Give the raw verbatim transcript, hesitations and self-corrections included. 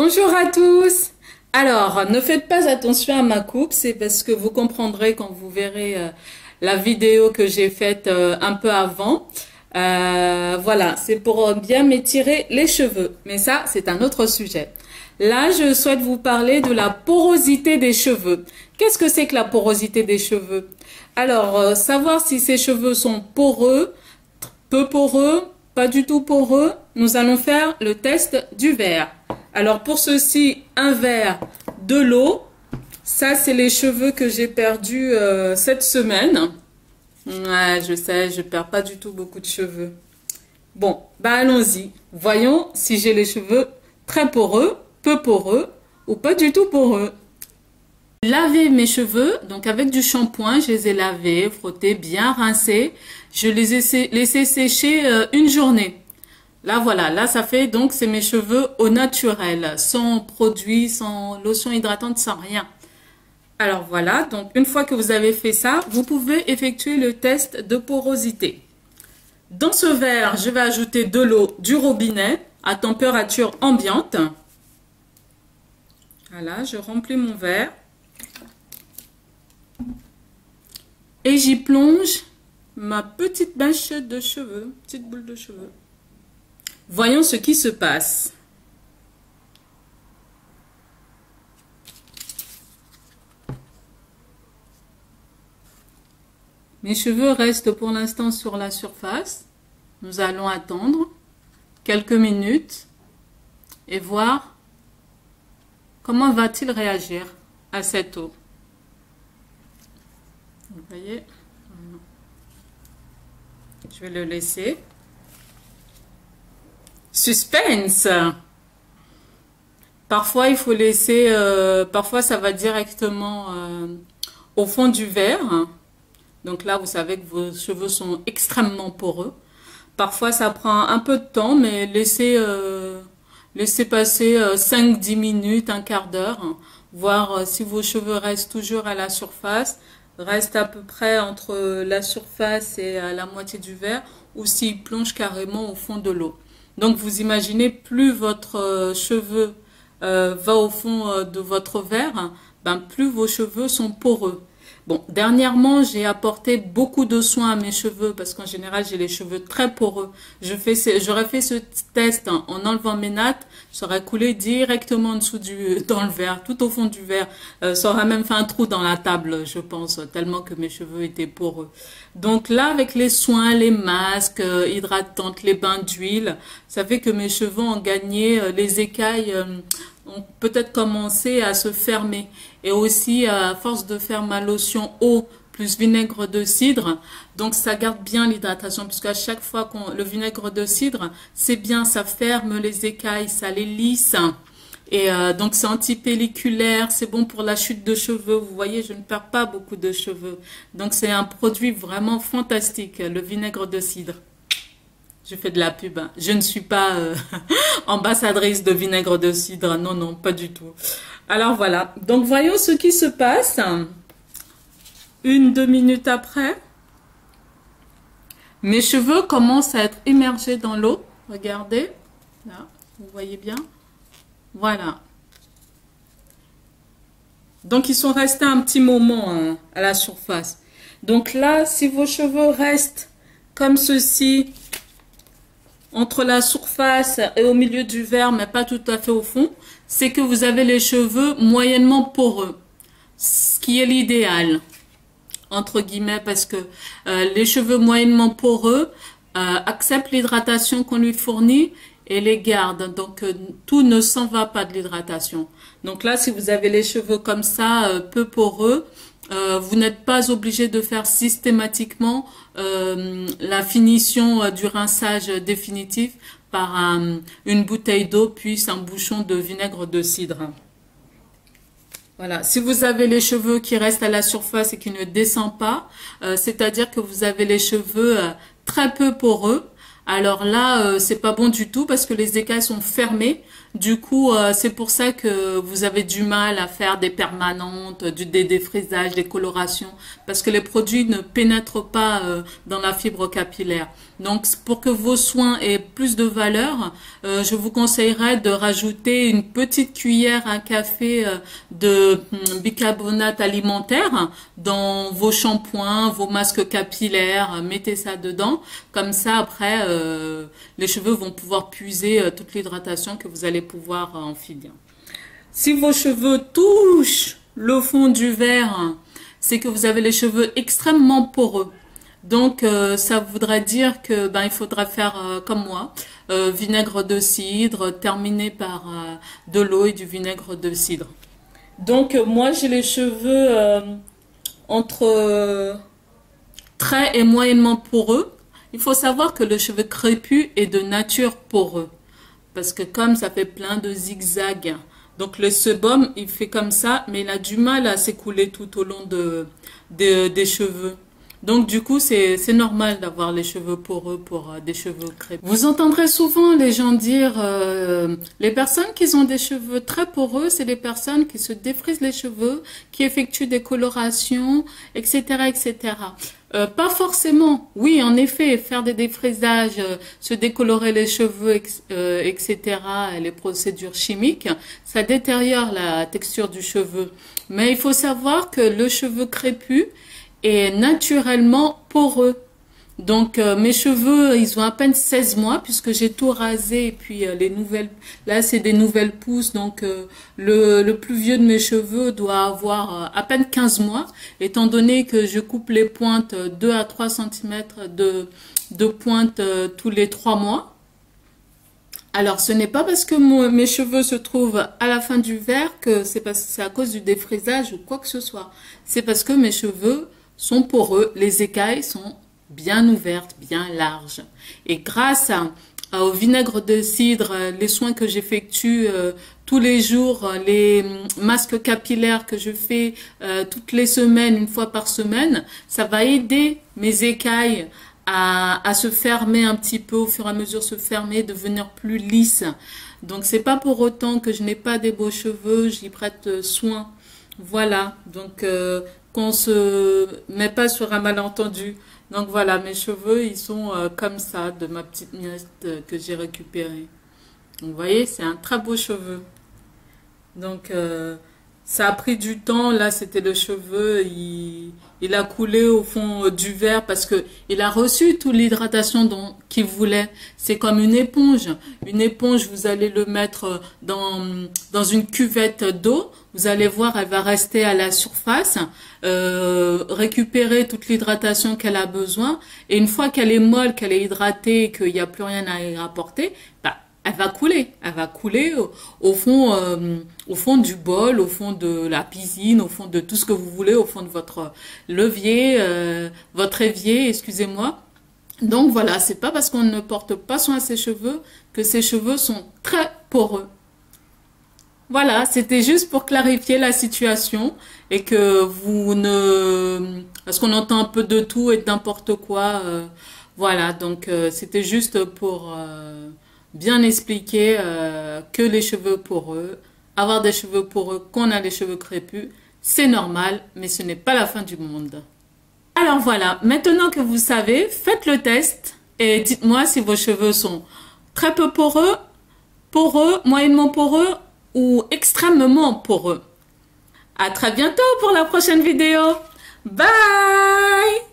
Bonjour à tous. Alors, ne faites pas attention à ma coupe, c'est parce que vous comprendrez quand vous verrez euh, la vidéo que j'ai faite euh, un peu avant. Euh, voilà, c'est pour bien m'étirer les cheveux. Mais ça, c'est un autre sujet. Là, je souhaite vous parler de la porosité des cheveux. Qu'est-ce que c'est que la porosité des cheveux? Alors, euh, savoir si ces cheveux sont poreux, peu poreux, pas du tout poreux, nous allons faire le test du verre. Alors, pour ceci, un verre, de l'eau. Ça, c'est les cheveux que j'ai perdus euh, cette semaine. Ouais, je sais, je perds pas du tout beaucoup de cheveux. Bon, bah allons-y. Voyons si j'ai les cheveux très poreux, peu poreux ou pas du tout poreux. Laver mes cheveux, donc avec du shampoing, je les ai lavés, frottés, bien rincés. Je les ai laissés sécher euh, une journée. Là, voilà, là, ça fait donc, c'est mes cheveux au naturel, sans produits, sans lotion hydratante, sans rien. Alors voilà, donc une fois que vous avez fait ça, vous pouvez effectuer le test de porosité. Dans ce verre, je vais ajouter de l'eau du robinet à température ambiante. Voilà, je remplis mon verre. Et j'y plonge ma petite mèche de cheveux, petite boule de cheveux. Voyons ce qui se passe. Mes cheveux restent pour l'instant sur la surface. Nous allons attendre quelques minutes et voir comment va-t-il réagir à cette eau. Vous voyez, je vais le laisser. Suspense! Parfois, il faut laisser, euh, parfois ça va directement euh, au fond du verre. Donc là, vous savez que vos cheveux sont extrêmement poreux. Parfois, ça prend un peu de temps, mais laissez, euh, laissez passer euh, cinq à dix minutes, un quart d'heure, hein, voir euh, si vos cheveux restent toujours à la surface, restent à peu près entre la surface et euh, la moitié du verre, ou s'ils plongent carrément au fond de l'eau. Donc, vous imaginez, plus votre euh, cheveu euh, va au fond euh, de votre verre, hein, ben, plus vos cheveux sont poreux. Bon, dernièrement, j'ai apporté beaucoup de soins à mes cheveux parce qu'en général, j'ai les cheveux très poreux. Je fais, j'aurais fait ce test hein, en enlevant mes nattes, ça aurait coulé directement en dessous du, dans le verre, tout au fond du verre. Euh, ça aurait même fait un trou dans la table, je pense, tellement que mes cheveux étaient poreux. Donc là, avec les soins, les masques euh, hydratantes, les bains d'huile, ça fait que mes cheveux ont gagné, euh, les écailles euh, ont peut-être commencé à se fermer. Et aussi, à force de faire ma lotion eau plus vinaigre de cidre, donc ça garde bien l'hydratation, parce qu'à chaque fois qu'on le vinaigre de cidre, c'est bien, ça ferme les écailles, ça les lisse. Et euh, donc c'est antipelliculaire, c'est bon pour la chute de cheveux. Vous voyez, je ne perds pas beaucoup de cheveux. Donc c'est un produit vraiment fantastique, le vinaigre de cidre. Je fais de la pub. Hein. Je ne suis pas euh, ambassadrice de vinaigre de cidre. Non, non, pas du tout. Alors voilà. Donc voyons ce qui se passe. Une, deux minutes après. Mes cheveux commencent à être immergés dans l'eau. Regardez. Là, vous voyez bien. Voilà. Donc ils sont restés un petit moment hein, à la surface. Donc là, si vos cheveux restent comme ceci, entre la surface et au milieu du verre, mais pas tout à fait au fond, c'est que vous avez les cheveux moyennement poreux, ce qui est l'idéal, entre guillemets, parce que euh, les cheveux moyennement poreux euh, acceptent l'hydratation qu'on lui fournit et les gardent, donc euh, tout ne s'en va pas de l'hydratation. Donc là, si vous avez les cheveux comme ça, euh, peu poreux, Euh, vous n'êtes pas obligé de faire systématiquement euh, la finition euh, du rinçage définitif par un, une bouteille d'eau puis un bouchon de vinaigre de cidre. Voilà. Si vous avez les cheveux qui restent à la surface et qui ne descendent pas, euh, c'est-à-dire que vous avez les cheveux euh, très peu poreux, alors là, euh, c'est pas bon du tout parce que les écailles sont fermées. Du coup, euh, c'est pour ça que vous avez du mal à faire des permanentes, du, des défrisages, des colorations, parce que les produits ne pénètrent pas euh, dans la fibre capillaire. Donc, pour que vos soins aient plus de valeur, euh, je vous conseillerais de rajouter une petite cuillère à café euh, de hum, bicarbonate alimentaire dans vos shampoings, vos masques capillaires. Mettez ça dedans. Comme ça, après, euh, les cheveux vont pouvoir puiser euh, toute l'hydratation que vous allez pouvoir en filer. Si vos cheveux touchent le fond du verre, c'est que vous avez les cheveux extrêmement poreux. Donc euh, ça voudrait dire que ben il faudra faire euh, comme moi, euh, vinaigre de cidre, terminer par euh, de l'eau et du vinaigre de cidre. Donc euh, moi j'ai les cheveux euh, entre euh, très et moyennement poreux. Il faut savoir que le cheveu crépus est de nature poreux. Parce que comme ça fait plein de zigzags, donc le sébum, il fait comme ça, mais il a du mal à s'écouler tout au long de, de, des cheveux. Donc du coup, c'est c'est normal d'avoir les cheveux poreux pour euh, des cheveux crépus. Vous entendrez souvent les gens dire, euh, les personnes qui ont des cheveux très poreux, c'est les personnes qui se défrisent les cheveux, qui effectuent des colorations, et cetera, et cetera. Euh, pas forcément. Oui, en effet, faire des défrisages, euh, se décolorer les cheveux, euh, et cetera, et les procédures chimiques, ça détériore la texture du cheveu. Mais il faut savoir que le cheveu crépus est naturellement poreux. Donc euh, mes cheveux, ils ont à peine seize mois puisque j'ai tout rasé et puis euh, les nouvelles, là c'est des nouvelles pousses, donc euh, le, le plus vieux de mes cheveux doit avoir euh, à peine quinze mois, étant donné que je coupe les pointes deux à trois centimètres de, de pointe euh, tous les trois mois. Alors ce n'est pas parce que mon, mes cheveux se trouvent à la fin du verre que c'est parce que c'est à cause du défrisage ou quoi que ce soit. C'est parce que mes cheveux sont poreux, les écailles sont bien ouvertes, bien larges. Et grâce à, à, au vinaigre de cidre, les soins que j'effectue euh, tous les jours, les masques capillaires que je fais euh, toutes les semaines, une fois par semaine, ça va aider mes écailles à, à se fermer un petit peu, au fur et à mesure se fermer, devenir plus lisses. Donc c'est pas pour autant que je n'ai pas des beaux cheveux, j'y prête soin. Voilà, donc euh, qu'on se met pas sur un malentendu. Donc voilà, mes cheveux, ils sont euh, comme ça, de ma petite miette euh, que j'ai récupérée. Donc vous voyez, c'est un très beau cheveu. Donc euh, ça a pris du temps, là c'était le cheveu, il, il a coulé au fond euh, du verre parce que il a reçu toute l'hydratation dont qu'il voulait. C'est comme une éponge. Une éponge, vous allez le mettre dans, dans une cuvette d'eau. Vous allez voir, elle va rester à la surface, euh, récupérer toute l'hydratation qu'elle a besoin. Et une fois qu'elle est molle, qu'elle est hydratée et qu'il n'y a plus rien à y rapporter, bah, elle va couler. Elle va couler au, au fond, euh, au fond du bol, au fond de la piscine, au fond de tout ce que vous voulez, au fond de votre levier, euh, votre évier, excusez-moi. Donc voilà, c'est pas parce qu'on ne porte pas soin à ses cheveux que ses cheveux sont très poreux. Voilà, c'était juste pour clarifier la situation et que vous ne... Parce qu'on entend un peu de tout et de n'importe quoi. Euh, voilà, donc euh, c'était juste pour euh, bien expliquer euh, que les cheveux poreux, avoir des cheveux poreux, qu'on a les cheveux crépus, c'est normal, mais ce n'est pas la fin du monde. Alors voilà, maintenant que vous savez, faites le test et dites-moi si vos cheveux sont très peu poreux, poreux, moyennement poreux ou extrêmement poreux. À très bientôt pour la prochaine vidéo. Bye!